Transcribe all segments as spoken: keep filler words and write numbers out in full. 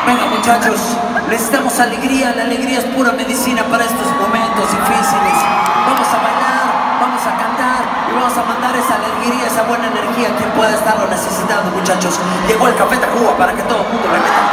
Venga muchachos, necesitamos alegría, la alegría es pura medicina para estos momentos difíciles. Vamos a bailar, vamos a cantar y vamos a mandar esa alegría, esa buena energía a quien pueda estarlo necesitando, muchachos. Llegó el Café Tacuba para que todo el mundo le meta.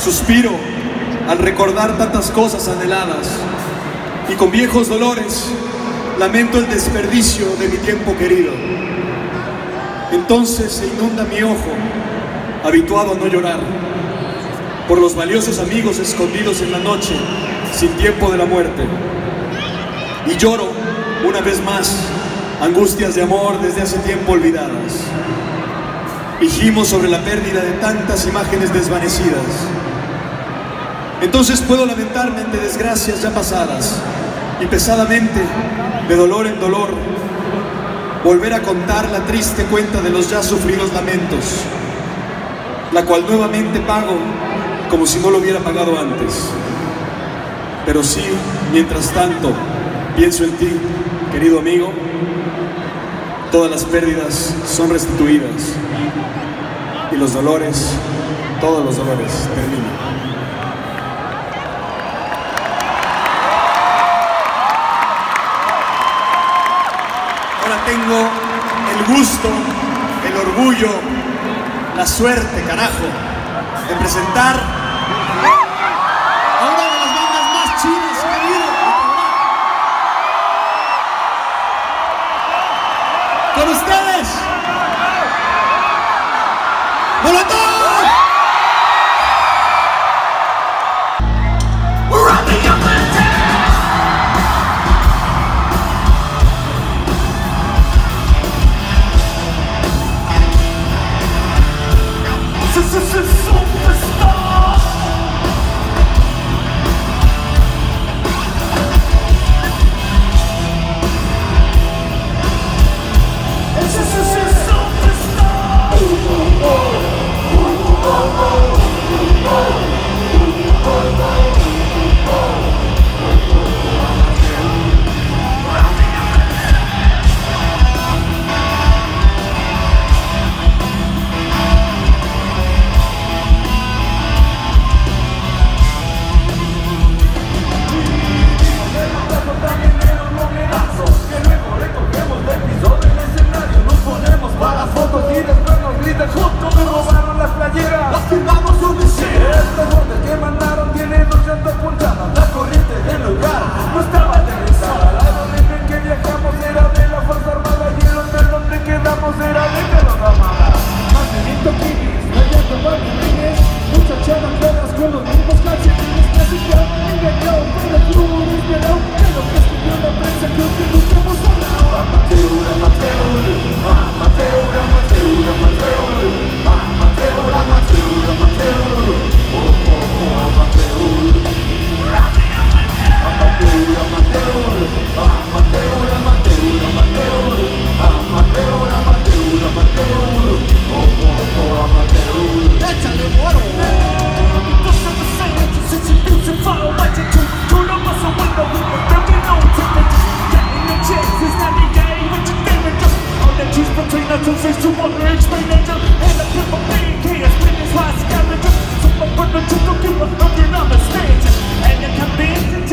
Suspiro al recordar tantas cosas anheladas y con viejos dolores lamento el desperdicio de mi tiempo querido. Entonces se inunda mi ojo, habituado a no llorar, por los valiosos amigos escondidos en la noche, sin tiempo de la muerte. Y lloro, una vez más, angustias de amor desde hace tiempo olvidadas. Y gimo sobre la pérdida de tantas imágenes desvanecidas. Entonces puedo lamentarme ante desgracias ya pasadas y pesadamente, de dolor en dolor, volver a contar la triste cuenta de los ya sufridos lamentos, la cual nuevamente pago como si no lo hubiera pagado antes. Pero sí, mientras tanto, pienso en ti, querido amigo. Todas las pérdidas son restituidas y los dolores, todos los dolores terminan. Ahora tengo el gusto, el orgullo, la suerte, carajo, de presentar a una de las bandas más chidas que ha habido. Con ustedes, ¡Molotov!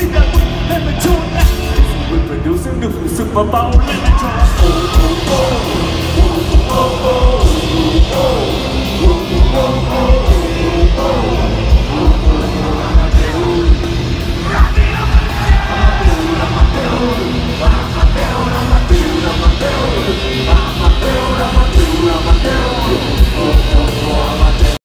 Super Bowl in the